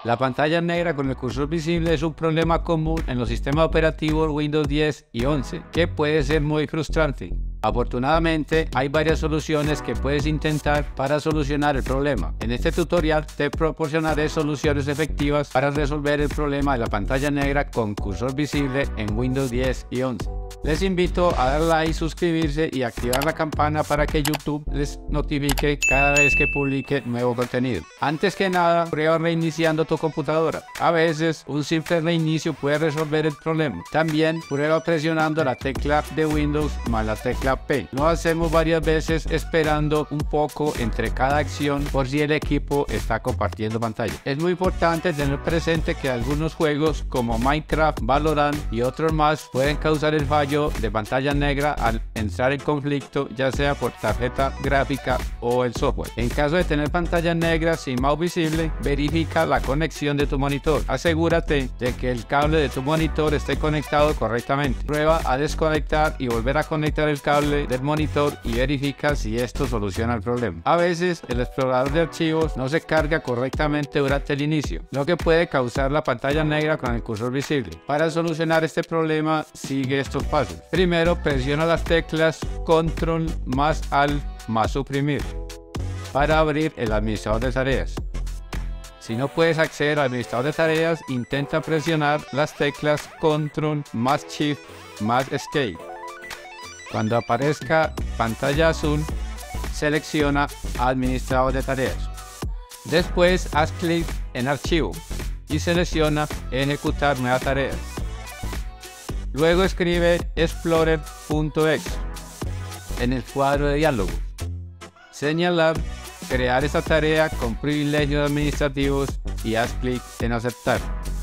La pantalla negra con el cursor visible es un problema común en los sistemas operativos Windows 10 y 11, que puede ser muy frustrante. Afortunadamente, hay varias soluciones que puedes intentar para solucionar el problema. En este tutorial te proporcionaré soluciones efectivas para resolver el problema de la pantalla negra con cursor visible en Windows 10 y 11. Les invito a dar like, suscribirse y activar la campana para que YouTube les notifique cada vez que publique nuevo contenido. Antes que nada, prueba reiniciando tu computadora. A veces, un simple reinicio puede resolver el problema. También prueba presionando la tecla de Windows más la tecla P. Lo hacemos varias veces esperando un poco entre cada acción por si el equipo está compartiendo pantalla. Es muy importante tener presente que algunos juegos como Minecraft, Valorant y otros más pueden causar el fallo de pantalla negra al entrar en conflicto, ya sea por tarjeta gráfica o el software. En caso de tener pantalla negra sin mouse visible, verifica la conexión de tu monitor. Asegúrate de que el cable de tu monitor esté conectado correctamente. Prueba a desconectar y volver a conectar el cable del monitor y verifica si esto soluciona el problema. A veces el explorador de archivos no se carga correctamente durante el inicio, lo que puede causar la pantalla negra con el cursor visible. Para solucionar este problema, sigue estos pasos. Primero, presiona las teclas Control más Alt más Suprimir para abrir el administrador de tareas. Si no puedes acceder al administrador de tareas, intenta presionar las teclas Control más Shift más Escape. Cuando aparezca pantalla azul, selecciona Administrador de tareas. Después, haz clic en Archivo y selecciona Ejecutar nueva tarea. Luego escribe Explorer.exe en el cuadro de diálogo. Señalar Crear esta tarea con privilegios administrativos y haz clic en Aceptar.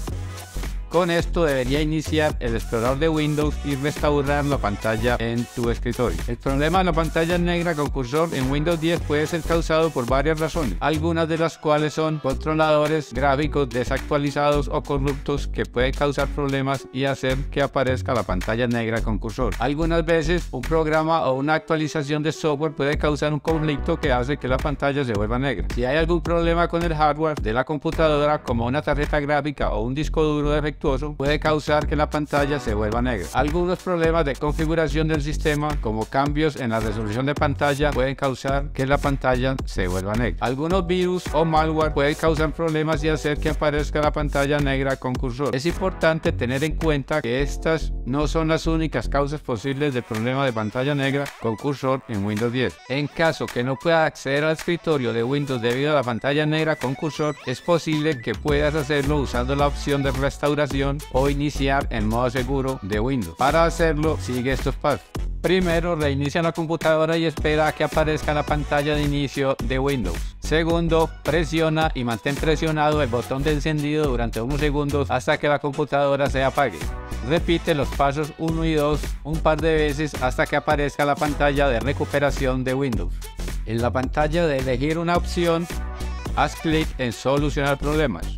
Con esto debería iniciar el explorador de Windows y restaurar la pantalla en tu escritorio. El problema de la pantalla negra con cursor en Windows 10 puede ser causado por varias razones, algunas de las cuales son controladores gráficos desactualizados o corruptos que pueden causar problemas y hacer que aparezca la pantalla negra con cursor. Algunas veces un programa o una actualización de software puede causar un conflicto que hace que la pantalla se vuelva negra. Si hay algún problema con el hardware de la computadora, como una tarjeta gráfica o un disco duro defectuoso, puede causar que la pantalla se vuelva negra. Algunos problemas de configuración del sistema, como cambios en la resolución de pantalla, pueden causar que la pantalla se vuelva negra. Algunos virus o malware pueden causar problemas y hacer que aparezca la pantalla negra con cursor. Es importante tener en cuenta que estas no son las únicas causas posibles de problema de pantalla negra con cursor en Windows 10. En caso que no pueda acceder al escritorio de Windows debido a la pantalla negra con cursor, es posible que puedas hacerlo usando la opción de restauración o iniciar en modo seguro de Windows. Para hacerlo, sigue estos pasos. Primero, reinicia la computadora y espera a que aparezca la pantalla de inicio de Windows. Segundo, presiona y mantén presionado el botón de encendido durante unos segundos hasta que la computadora se apague. Repite los pasos 1 y 2 un par de veces hasta que aparezca la pantalla de recuperación de Windows. En la pantalla de elegir una opción, haz clic en Solucionar problemas.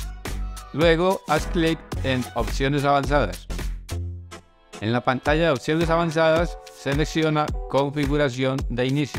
Luego, haz clic en Opciones avanzadas. En la pantalla de Opciones avanzadas, selecciona Configuración de inicio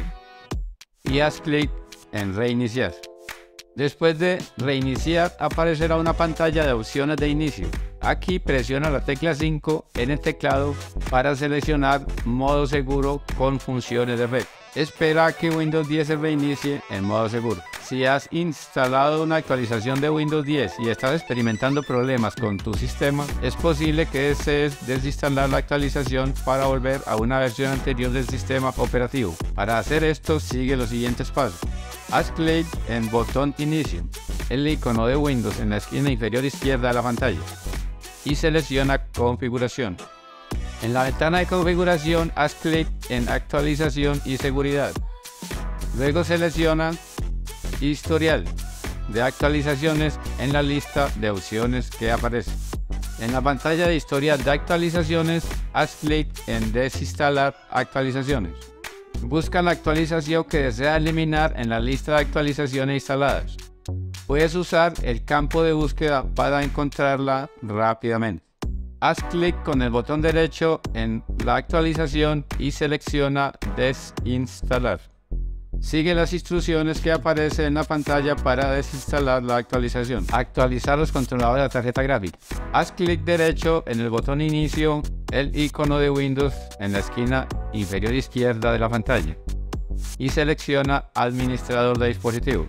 y haz clic en Reiniciar. Después de reiniciar, aparecerá una pantalla de opciones de inicio. Aquí presiona la tecla 5 en el teclado para seleccionar Modo seguro con funciones de red. Espera a que Windows 10 se reinicie en modo seguro. Si has instalado una actualización de Windows 10 y estás experimentando problemas con tu sistema, es posible que desees desinstalar la actualización para volver a una versión anterior del sistema operativo. Para hacer esto, sigue los siguientes pasos. Haz clic en Botón Inicio, el icono de Windows en la esquina inferior izquierda de la pantalla, y selecciona Configuración. En la ventana de configuración, haz clic en Actualización y Seguridad. Luego selecciona Historial de actualizaciones en la lista de opciones que aparece. En la pantalla de historial de actualizaciones, haz clic en Desinstalar actualizaciones. Busca la actualización que desea eliminar en la lista de actualizaciones instaladas. Puedes usar el campo de búsqueda para encontrarla rápidamente. Haz clic con el botón derecho en la actualización y selecciona Desinstalar. Sigue las instrucciones que aparecen en la pantalla para desinstalar la actualización. Actualizar los controladores de la tarjeta gráfica. Haz clic derecho en el botón inicio, el icono de Windows en la esquina inferior izquierda de la pantalla y selecciona Administrador de dispositivos.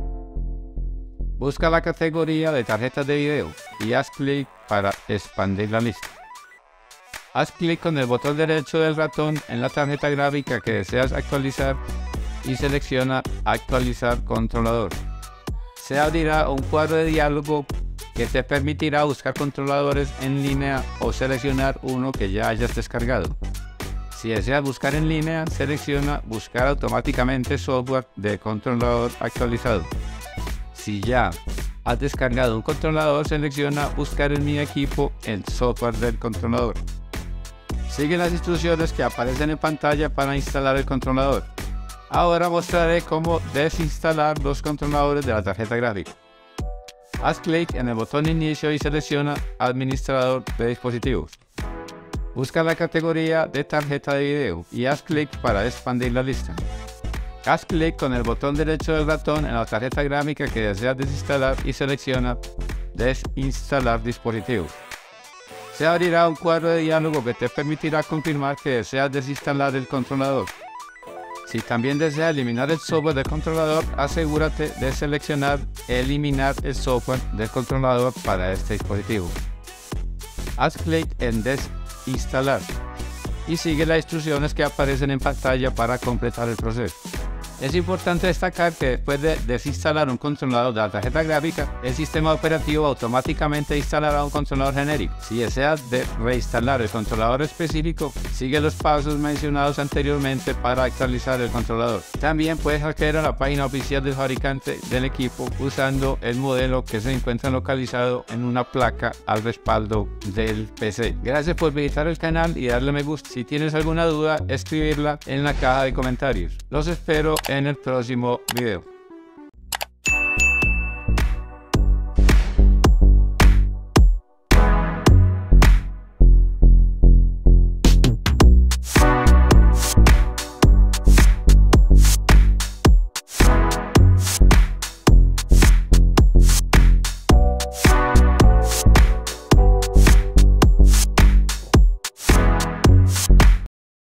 Busca la categoría de tarjetas de video y haz clic para expandir la lista. Haz clic con el botón derecho del ratón en la tarjeta gráfica que deseas actualizar y selecciona Actualizar controlador. Se abrirá un cuadro de diálogo que te permitirá buscar controladores en línea o seleccionar uno que ya hayas descargado. Si deseas buscar en línea, selecciona Buscar automáticamente software de controlador actualizado. Si ya has descargado un controlador, selecciona Buscar en mi equipo el software del controlador. Sigue las instrucciones que aparecen en pantalla para instalar el controlador. Ahora mostraré cómo desinstalar los controladores de la tarjeta gráfica. Haz clic en el botón inicio y selecciona Administrador de dispositivos. Busca la categoría de tarjeta de video y haz clic para expandir la lista. Haz clic con el botón derecho del ratón en la tarjeta gráfica que deseas desinstalar y selecciona Desinstalar dispositivos. Se abrirá un cuadro de diálogo que te permitirá confirmar que deseas desinstalar el controlador. Si también deseas eliminar el software del controlador, asegúrate de seleccionar Eliminar el software del controlador para este dispositivo. Haz clic en Desinstalar y sigue las instrucciones que aparecen en pantalla para completar el proceso. Es importante destacar que después de desinstalar un controlador de la tarjeta gráfica, el sistema operativo automáticamente instalará un controlador genérico. Si deseas reinstalar el controlador específico, sigue los pasos mencionados anteriormente para actualizar el controlador. También puedes acceder a la página oficial del fabricante del equipo usando el modelo que se encuentra localizado en una placa al respaldo del PC. Gracias por visitar el canal y darle me gusta. Si tienes alguna duda, escribirla en la caja de comentarios. Los espero en el próximo video.